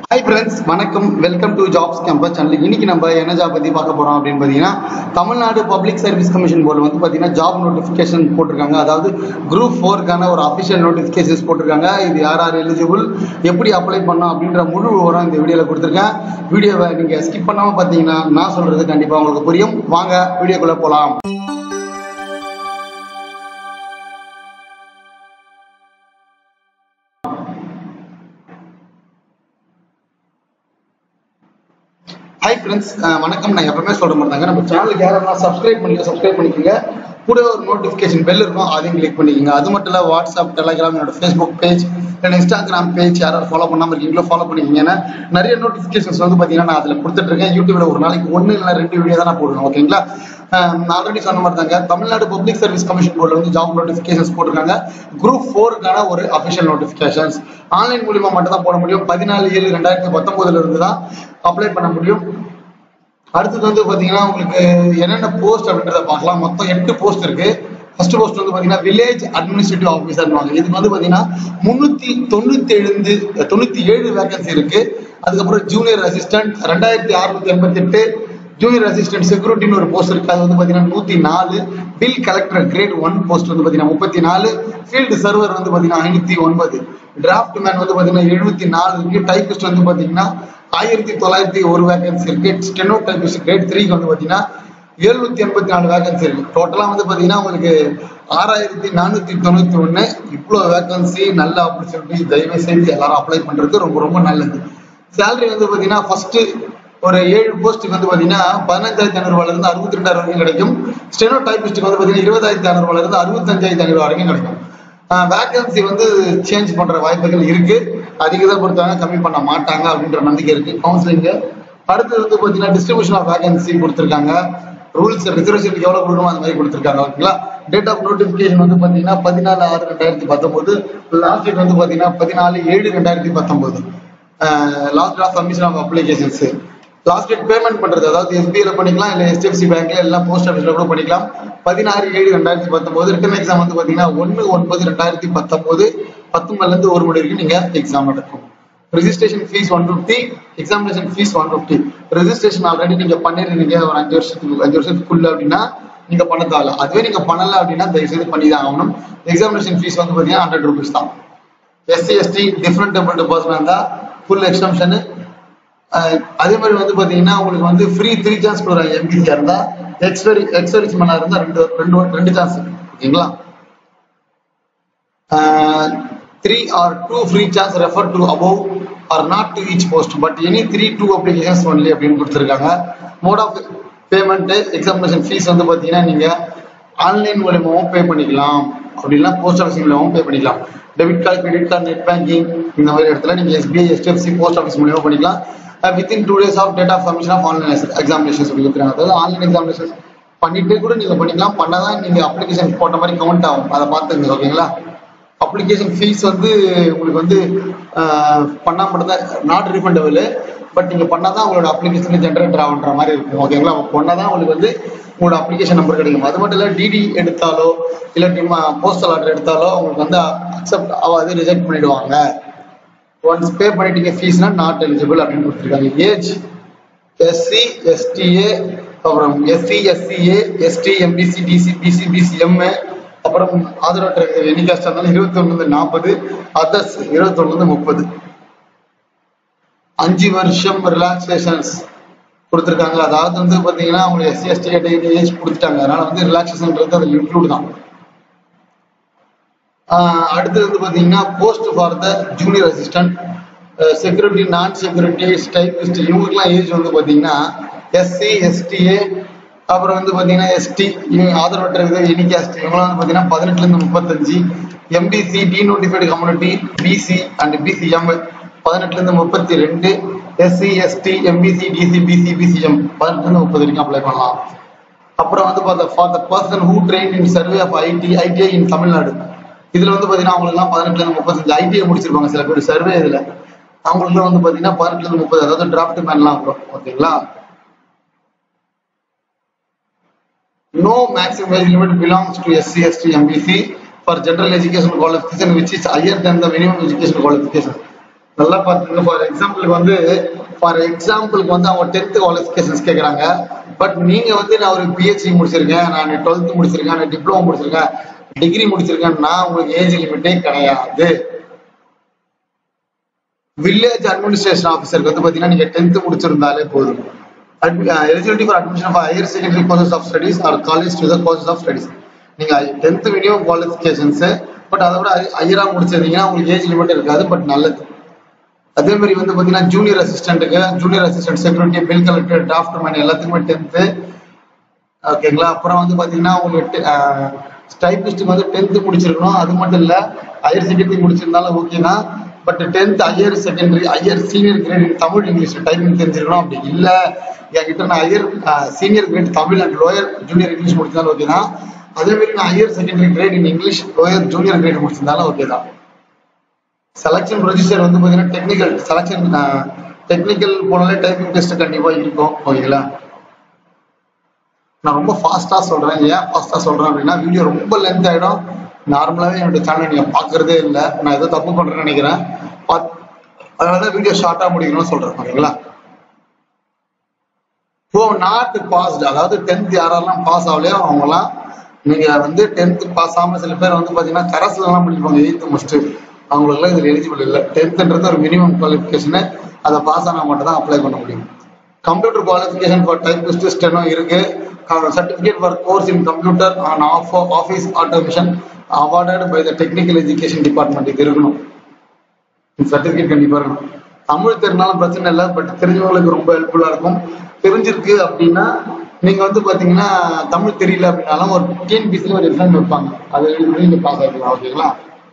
Hi friends, வணக்கம். Welcome to Jobs Campus channel. இன்னைக்கு நம்ம என்ன ஜாப் பத்தி பார்க்க போறோம் அப்படின்னு பாத்தீங்கன்னா Tamil Nadu public service commission board வந்து பாத்தீங்கன்னா ஜாப் நோட்டிபிகேஷன் போட்டிருக்காங்க. அதாவது குரூப் 4க்கான ஒரு அபிஷியல் நோட்டிபிகேஷன்ஸ் போட்டிருக்காங்க. இது யார் எலிஜிபிள், எப்படி அப்ளை பண்ணணும் அப்படின்ற முழு விவரம் இந்த வீடியோல கொடுத்துருக்கேன். வீடியோவை நீங்க ஸ்கிப் பண்ணாம பாத்தீங்கன்னா நான் சொல்றது கண்டிப்பா உங்களுக்கு புரியும். வாங்க வீடியோக்குள்ள போலாம். Hi friends, வணக்கம். நான் எப்பவுமே சொல்ற மாதிரி தாங்க, நம்ம சேனலுக்கு யாரெல்லாம் சப்ஸ்கிரைப் பண்ணிக்கோங்க. கூட ஒரு நோட்டிஃபிகேஷன் பெல் இருக்கும், அதையும் கிளிக் பண்ணிக்கோங்க. அது மட்டும் இல்லை, வாட்ஸ்அப், டெலிகிராம், என்னோட ஃபேஸ்புக் பேஜ், என்னோட இன்ஸ்டாகிராம் பேஜ் யாராவது ஃபாலோ பண்ணாமல் இருக்கீங்களோ ஃபாலோ பண்ணிக்கோங்க. ஏன்னா நிறைய நோட்டிஃபிகேஷன்ஸ் வந்து பார்த்தீங்கன்னா நான் அதில் கொடுத்துட்டு இருக்கேன். யூடியூப்ல ஒரு நாளைக்கு 1 இல்லை 2 வீடியோ தான் நான் போடுவேன். ஓகேங்களா? நான் ஆல்ரெடி சொன்ன மாதிரி தாங்க, தமிழ்நாடு பப்ளிக் சர்வீஸ் கமிஷன் போர்டில் வந்து ஜாப் நோட்டிஃபிகேஷன்ஸ் போட்டிருக்காங்க. குரூப் 4க்கான ஒரு அஃபிஷியல் நோட்டிஃபிகேஷன்ஸ் ஆன்லைன் மூலியமா மட்டும் தான் போட முடியும். 14/7/2019 இருந்து தான் அப்ளை பண்ண முடியும். அடுத்தது வந்து பாத்தீங்கன்னா உங்களுக்கு என்னென்ன போஸ்ட் அப்படின்றத பார்க்கலாம். மொத்தம் 8 போஸ்ட் இருக்கு. ஃபர்ஸ்ட் போஸ்ட் வந்து பாத்தீங்கன்னா வில்லேஜ் அட்மினிஸ்ட்ரேட்டிவ் ஆஃபீஸர். இதுக்கு வந்து பாத்தீங்கன்னா 397 வேகன்சி இருக்கு. அதுக்கப்புறம் ஜூனியர் அசிஸ்டன்ட் 2688, ஜூனியர் அசிஸ்டன்ட் செக்யூரிட்டின்னு ஒரு போஸ்ட் இருக்கு. அது வந்து பாத்தீங்கன்னா 104, பில் கலெக்டர் கிரேட் 1 போஸ்ட் வந்து பாத்தீங்கன்னா 34, ஃபீல்டு சர்வர் வந்து பாத்தீங்கன்னா 509, டிராஃப்ட் மேன் வந்து பாத்தீங்கன்னா 74 இருக்கு. டைபிஸ்ட் வந்து பாத்தீங்கன்னா 1901 வேகன்சி இருக்கு. ஸ்டெனோ டைபிஸ்ட் கிரேட் 3 வந்து பாத்தீங்கன்னா 784 வேகன்சி இருக்கு. டோட்டலா வந்து பாத்தீங்கன்னா உங்களுக்கு 6491. இவ்வளவு வேகன்சி, நல்ல ஆப்பர்ச்சுனிட்டி. தயவு செய்து எல்லாரும் அப்ளை பண்றது ரொம்ப ரொம்ப நல்லது. சேலரி வந்து பாத்தீங்கன்னா ஃபர்ஸ்ட் ஒரு 7 போஸ்ட்டுக்கு வந்து பாத்தீங்கன்னா 15,500 இருந்து 62,000 வரைக்கும் கிடைக்கும். ஸ்டெனோ டைபிஸ்டுக்கு வந்து பாத்தீங்கன்னா 20,500 இருந்து 65,500 வரைக்கும் கிடைக்கும். வேகன்சி வந்து சேஞ்ச் பண்ற வாய்ப்புகள் இருக்கு. அதிகதான் பொறுத்தாங்க, கம்மி பண்ண மாட்டாங்க அப்படின்ற நம்பிக்கை இருக்கு. கவுன்சிலிங் அடுத்தது வந்து பாத்தீங்கன்னா டிஸ்ட்ரிபியூஷன் ஆஃப் வேகன்சி கொடுத்துருக்காங்க. ரூல்ஸ் ரிசர்வேஷன் எவ்வளவு கொடுக்கணும் அந்த மாதிரி கொடுத்துருக்காங்க. ஓகேங்களா? டேட் ஆஃப் நோட்டிபிகேஷன் வந்து பாத்தீங்கன்னா 14/6/2019. லாஸ்ட் டேட் வந்து பாத்தீங்கன்னா 14/7/2019. Last of submission of applications. Last date payment பண்றது, அதாவது எஸ்பிஐல பண்ணிக்கலாம், இல்ல HDFC பேங்க்ல, எல்லாம் போஸ்ட் ஆஃபீஸ்ல கூட பண்ணிக்கலாம். 16/7/2019. ரிட்டன் எக்ஸாம் வந்து பாத்தீங்கன்னா 1/9/2019 10 மணில இருந்து 1 மணி வரைக்கும் நீங்க எக்ஸாம் நடக்கும். Registration fees 150, examination fees 150. Registration already நீங்க பண்ணிருந்தீங்க ஒரு 5 வருஷத்துக்குள்ள அப்படின்னா நீங்க பண்ண தேவையில்ல. அதுவே நீங்க பண்ணல அப்படின்னா தயவு செய்து பண்ணி தான் ஆகணும். எக்ஸாமினேஷன் ஃபீஸ் வந்து பாத்தீங்கன்னா 100 rupees தான். SC ST different temple person இருந்தா ஃபுல் எக்ஸம்ஷன். அதே மாதிரி வந்து பாத்தீங்கன்னா உங்களுக்கு வந்து ஃப்ரீ 3 சான்ஸ் கொடுக்குறாங்க. MBC இருந்தா, எக்ஸ்பெரிஸ் மன்னா இருந்தா 2 சான்ஸ். ஓகேங்களா? 3 or 2 free chance refer to above or not to each post but any 3 applications only அப்படின்னு கொடுத்துருக்காங்க. Mode of payment, examination fees வந்து பாத்தீங்கன்னா நீங்க ஆன்லைன் மூலமாவும் பே பண்ணிக்கலாம், அப்படின்னா போஸ்ட் ஆஃபீஸ் மூலமாவும் பே பண்ணிக்கலாம். Debit card, credit card, net banking இந்த மாதிரி இடத்துல நீங்க SBI, HDFC, போஸ்ட் ஆஃபீஸ் மூலமா பண்ணிக்கலாம். within 2 days of date of submission of online examinations சொல்லி கொடுக்குறாங்க. அதாவது ஆன்லைன் எக்ஸாமினேஷன் பண்ணிட்டு கூட நீங்க பண்ணிக்கலாம். பண்ணாதான் நீங்க அப்ளிகேஷன் போட்ட மாதிரி கவுண்ட் ஆகும். அதை பார்த்துங்க. ஓகேங்களா? அப்ளிகேஷன் ஃபீஸ் வந்து உங்களுக்கு வந்து பண்ணா மட்டும்தான் நாட் ரீஃபண்டபிள். பட் நீங்க பண்ணாதான் உங்களோட அப்ளிகேஷன் ஜென்ரேட் ஆகுன்ற மாதிரி இருக்கும். ஓகேங்களா? பண்ணாதான் உங்களுக்கு வந்து உங்களோட அப்ளிகேஷன் நம்பர் கிடைக்கும். அது மட்டும் இல்லை, DD எடுத்தாலோ இல்லாட்டி போஸ்டல் ஆர்டர் எடுத்தாலோ உங்களுக்கு வந்து அக்செப்ட் ஆகாது, ரிஜெக்ட் பண்ணிடுவாங்க. ஒன்ஸ் பே பண்ணிட்டீங்க ஃபீஸ்னா நாட் எலிஜிபிள் அப்படின்னு கொடுத்துருக்காங்க. ஏஜ் SC STA, அப்புறம் SC SCA ST MBC DC BC BCM, அப்புறம் ஆதரவற்ற எண்ணிக்காஸ்ட் இருந்தாலும் 21-40, அதர்ஸ் 21-30. 5 வருஷம் ரிலாக்ஸேஷன்ஸ் கொடுத்துருக்காங்க. அதாவது வந்து பாத்தீங்கன்னா உங்களுக்கு SC ST ஏஜ் கொடுத்துட்டாங்க. அதனால வந்து ரிலாக்ஸேஷன்ன்றது அதில் இன்க்ளூட் தான். அடுத்தது வந்து பாத்தீங்கன்னா post for the junior assistant, security, நான் செக்யூரிட்டி, டைபிஸ்ட் இவங்களுக்குலாம் ஏஜ் வந்து பாத்தீங்கன்னா SC STA, அப்புறம் வந்து பாத்தீங்கன்னா ST ஆதரவற்ற எண்ணிக்காஸ்ட் இவங்களாம் வந்து பாத்தீங்கன்னா 18-35, MBC denotified community, BC and BCM 18-32, SC ST MBC DC BC BCM 18-30 வரைக்கும் அப்ளை பண்ணலாம். அப்புறம் வந்து பார்த்தா for the person who train in survey of ITI in Tamil Nadu. இதுல வந்து பாத்தீங்கன்னா அவங்களுக்குலாம் 18-35 ITI முடிச்சிருப்பாங்க சில பேர் சர்வே. இதுல அவங்களுக்கு வந்து பாத்தீங்கன்னா 18-30, அதாவது டிராஃப்ட் மேன்லாம் வரும். ஓகேங்களா? No maximum age limit belongs to SC ST MBC for general education qualification which is higher than the minimum education qualification. நல்லா பார்த்துங்க. ஃபார் எக்ஸாம்பிளுக்கு வந்து அவங்க 10th குவாலிஃபிகேஷன்ஸ் கேட்குறாங்க. பட் நீங்க வந்து நான் ஒரு பிஹெச்டி முடிச்சிருக்கேன், நான் 12th முடிச்சிருக்கேன், நான் டிப்ளமோ முடிச்சிருக்கேன், டிகிரி முடிச்சிருக்கேன்னா உங்களுக்கு ஏஜ் லிமிட்டே கிடையாது. வில்லேஜ் அட்மினிஸ்ட்ரேஷன் ஆஃபீஸருக்கு வந்து பாத்தீங்கன்னா நீங்க 10th முடிச்சிருந்தாலே போதும். Eligibility for admission for higher secondary courses of studies or college to the courses of studies. நீங்க 10th மினிமம் குவாலிஃபிகேஷன்ஸ், பட் அதை விட ஹையரா முடிச்சிருந்தீங்கன்னா உங்களுக்கு ஏஜ் லிமிட் இருக்காது, பட் நல்லது. அதே மாதிரி வந்து பாத்தீங்கன்னா junior assistant security, bill collector, draft man எல்லாத்துக்குமே 10th. ஓகேங்களா. அப்புறம் வந்து பாத்தீங்கன்னா உங்களுக்கு டைபிஸ்ட்டுக்கு வந்து 10th முடிச்சிருக்கணும். அது மட்டும் இல்ல, ஹையர் செகண்டரி முடிச்சிருந்தாலும் ஓகேனா, but 10th higher senior grade Tamil English typing தெரிஞ்சிருக்கணும். அப்படி இல்ல என்கிட்ட நான் higher senior grade Tamil and lower junior English முடிச்சிருந்தாலும் ஓகேதான். அதே மாதிரி நான் higher secondary grade in English lower junior grade முடிச்சிருந்தாலும் ஓகே தான். செலக்ஷன் ப்ரொசீஜர் வந்து பாத்தீங்கன்னா டெக்னிக்கல் போனாலே டைப்பிங் டெஸ்ட் கண்டிப்பா இருக்கும். ஓகேங்களா. நான் ரொம்ப ஃபாஸ்டா சொல்றேன். ஏன் ஃபாஸ்டா சொல்றேன் அப்படின்னா வீடியோ ரொம்ப லென்த் ஆயிடும். நார்மலாவே என்னோட சேனல் நீங்க பாக்குறதே இல்லை, நான் ஏதோ தப்பு பண்றேன்னு நினைக்கிறேன். அதனாலதான் வீடியோ ஷார்ட்டா முடிக்கணும்னு சொல்றேன். ஓகேங்களா. நாட் பாஸ்ட், அதாவது 10th யாரெல்லாம் பாஸ் ஆகலையோ அவங்கலாம், நீங்க வந்து 10th பாஸ் ஆகாம சில பேர் வந்து பாத்தீங்கன்னா கரஸ்ல எல்லாம் பண்ணிருப்பாங்க 8th முடிச்சுட்டு, அவங்களுக்குலாம் இதுல எலிஜிபிள் இல்லை. 10th ஒரு மினிமம் குவாலிஃபிகேஷன், அதை பாஸ் ஆனா மட்டும் தான் அப்ளை பண்ண முடியும். Computer qualification for typist steno இருக்கு. Certificate for course in computer on office automation awarded by the technical education department இது இருக்கணும். சர்டிபிகேட் கண்டிப்பா இருக்கணும். தமிழ் தெரிஞ்சாலும் பிரச்சனை இல்லை, பட் தெரிஞ்சவங்களுக்கு ரொம்ப ஹெல்ப்ஃபுல்லா இருக்கும். தெரிஞ்சிருக்கு அப்படின்னா நீங்க வந்து பாத்தீங்கன்னா தமிழ் தெரியல அப்படின்னாலும் ஒரு டிஎன்பிசி ஒரு எக்ஸாம் வைப்பாங்க, அதை நீங்க பாஸ் ஆகிக்கலாம். ஓகேங்களா.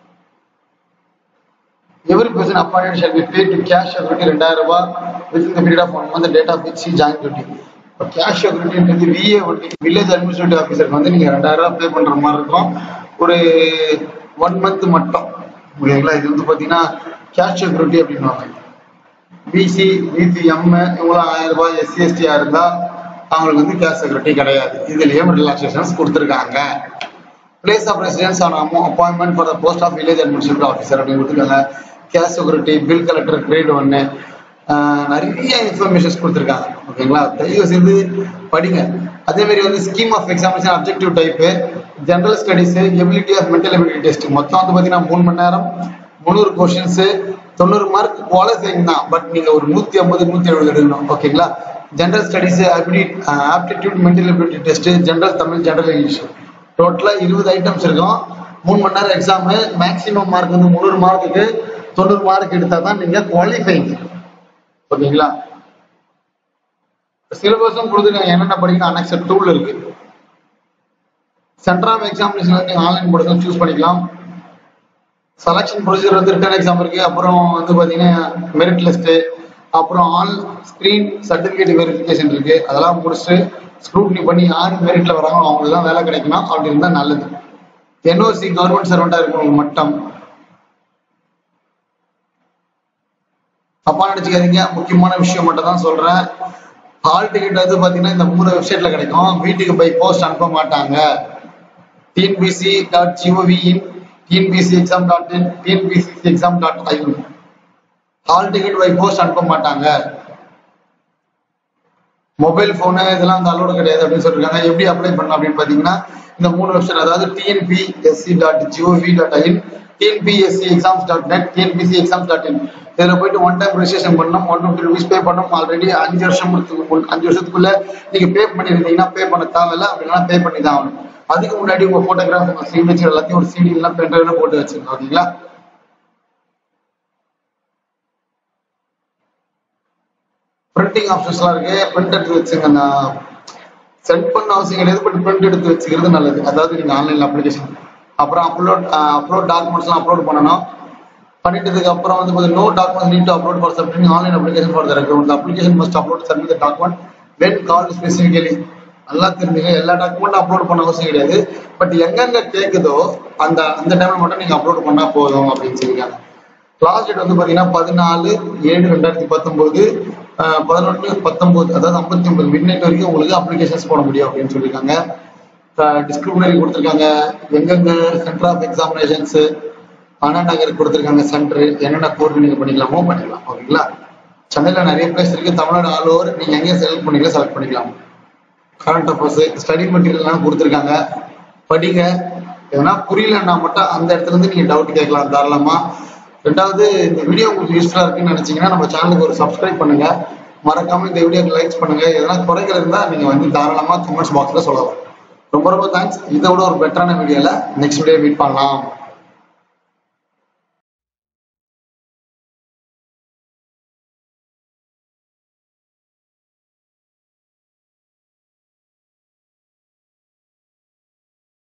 Every person appointed shall be paid to cash security 2000 ரூபாய் within the period of 1 month date of which he joined duty. Cash செக்யூரிட்டின்றது விஏ வட்டி, வில்லேஜ் அட்மினிஸ்ட்ரேட்டிவ் ஆஃபீஸருக்கு வந்து நீங்க 2000 ரூபாய் பே பண்ற மாதிரி இருக்கும், ஒரு 1 month மட்டும். ஓகேங்களா. இது வந்து பாத்தீங்கன்னா கேஷ் செக்யூரிட்டி அப்படின்வாங்க. பிசி பிசிஎம் இவங்களாம் 1000 ரூபாய், எஸ்சி எஸ்டியா இருந்தா அவங்களுக்கு வந்து கேஷ் செக்யூரிட்டி கிடையாது. இதுலயும் ரிலாக்ஸேஷன்ஸ் கொடுத்துருக்காங்க. Place of residence on appointment for the post of village administrative officer அப்படின்னு கொடுத்துருக்காங்க. Cash security, bill collector grade 1, நிறைய இன்ஃபர்மேஷன்ஸ் கொடுத்துருக்காங்க. ஓகேங்களா. தயவு செய்து படிங்க. அதே மாதிரி வந்து scheme of examination, objective type, general studies, ability of mental ability test, மொத்தம் வந்து பாத்தீங்கன்னா 3 மணி நேரம், 300 கொஸ்டின்ஸ், 90 மார்க் குவாலிஃபைங் தான். பட் நீங்க ஒரு 150 170 எடுக்கணும். ஓகேங்களா. General studies, aptitude mental ability test, general Tamil, general English, டோட்டலா 20 ஐட்டம்ஸ் இருக்கும். 3 மணி நேரம் எக்ஸாம். மேக்ஸிமம் மார்க் வந்து 300 மார்க்குக்கு 90 மார்க் எடுத்தா தான் நீங்க குவாலிஃபைங். ஓகேங்களா. சிலபஸும் கொடுத்துருக்காங்க, என்னென்ன படிக்கணும். அனெக்ஸ் 2 இருக்கு. சென்டர் ஆஃப் எக்ஸாமினேஷன் வந்து ஆன்லைன் போர்டு சூஸ் பண்ணிக்கலாம். செலக்ஷன் ப்ரொசீஜர் வந்து ரிட்டன் எக்ஸாம் இருக்கு. அப்புறம் வந்து பாத்தீங்கன்னா மெரிட் லிஸ்ட், அப்புறம் ஆன் ஸ்கிரீன் சர்டிபிகேட் வெரிஃபிகேஷன் இருக்கு. அதெல்லாம் முடிச்சுட்டு ஸ்க்ரூட்னி பண்ணி யாரு மெரிட்ல வராங்க அவங்களுக்கு தான் வேலை கிடைக்கணும். அப்படி இருந்தா நல்லது. என்ஓசி கவர்மெண்ட் சர்வெண்டா இருக்கவங்க மட்டும். தப்பா நினைச்சுக்காதீங்க, முக்கியமான விஷயம் மட்டும் தான் சொல்றேன். ஹால் டிக்கெட் வந்து பாத்தீங்கன்னா இந்த 3 வெப்சைட்ல கிடைக்கும். வீட்டுக்கு பை போஸ்ட் அனுப்ப மாட்டாங்க. tnpsc.gov.in, tnpscexam.in, tnpscexam.in. Hall ticket by post அனுப்ப மாட்டாங்க. மொபைல் போனு இதெல்லாம் அந்த அலோடு கிடையாது அப்படின்னு சொல்லிருக்காங்க. எப்படி அப்ளை பண்ணலாம் அப்படின்னு பாத்தீங்கன்னா இந்த 3 வெப்சைட், அதாவது tnpsc.gov.in, tnpscexams.net, tnpscexams.in. இதுல போயிட்டு 1 டைம் ரெஜிஸ்ட்ரேஷன் பண்ணணும். 150 ரூபீஸ் பே பண்ணணும். ஆல்ரெடி 5 வருஷத்துக்குள்ள நீங்க பே பண்ணிருந்தீங்கன்னா பே பண்ண தேவையில்லை, அப்படின்னா பே பண்ணி தான் ஆகணும். அதுக்கு முன்னாடி உங்க போட்டோகிராஃப், உங்க சிக்னேச்சர் எல்லாத்தையும் ஒரு சிடி எல்லாம் பென்ட்ரைவ்ல போட்டு வச்சிருக்கோம். ஓகேங்களா. பிரிண்டிங் ஆப்ஷன்ஸ்லாம் இருக்கு. பிரிண்ட் எடுத்து வச்சுங்க. நான் சென்ட் பண்ண அவசியம் கிடையாது, பட் பிரிண்ட் எடுத்து வச்சுக்கிறது நல்லது. அதாவது நீங்க ஆன்லைன்ல அப்ளிகேஷன் அப்புறம் அப்லோட் டாக்குமெண்ட்ஸ்லாம் அப்லோட் பண்ணணும். பண்ணிட்டதுக்கு அப்புறம் வந்து no documents need to upload for submitting online application for the recruitment. Application must upload submit the document when called specifically. நல்லா தெரிஞ்சுங்க, எல்லா டாக்குமெண்ட்டும் அப்லோட் பண்ண அவசியம் கிடையாது. பட் எங்கெங்க கேட்குதோ அந்த டைம்ல மட்டும் நீங்க அப்லோட் பண்ணா போதும் அப்படின்னு சொல்லியிருக்காங்க. லாஸ்ட் டேட் வந்து பாத்தீங்கன்னா 14/7/2019, 11/19, அதாவது 59 மிட் நைட் வரைக்கும் உங்களுக்கு அப்ளிகேஷன்ஸ் போட முடியும் அப்படின்னு சொல்லியிருக்காங்க. டிஸ்கிரிமினரி கொடுத்துருக்காங்க. எங்கெங்க சென்டர் ஆஃப் எக்ஸாமினேஷன்ஸ், அண்ணா நகர் கொடுத்துருக்காங்க சென்டர், என்னென்ன கோர்ஸ் நீங்க பண்ணிக்கலாமோ பண்ணிக்கலாம். ஓகேங்களா? சென்னையில நிறைய பிளேஸ் இருக்கு, தமிழ்நாடு ஆல் ஓவர் நீங்க எங்கேயும் செலக்ட் பண்ணிக்கலாம். கரண்ட் அஃபேர்ஸ், ஸ்டடி மெட்டீரியல்லாம் கொடுத்துருக்காங்க, படிங்க. எதனா புரியலன்னா மட்டும் அந்த இடத்துல இருந்து நீங்க டவுட் கேட்கலாம் தாராளமா. ரெண்டாவது, இந்த வீடியோ உங்களுக்கு யூஸ்ஃபுல்லா இருக்குன்னு நினைச்சீங்கன்னா நம்ம சேனலுக்கு ஒரு சப்ஸ்கிரைப் பண்ணுங்க, மறக்காம இந்த வீடியோக்கு லைக்ஸ் பண்ணுங்க. எதனா குறைகள் இருந்தா நீங்க வந்து தாராளமா கமெண்ட்ஸ் பாக்ஸ்ல சொல்லலாம். ரொம்ப ரொம்ப தேங்க்ஸ். இதை விட ஒரு பெட்டரான வீடியோல நெக்ஸ்ட் வீடியோ மீட் பண்ணலாம்.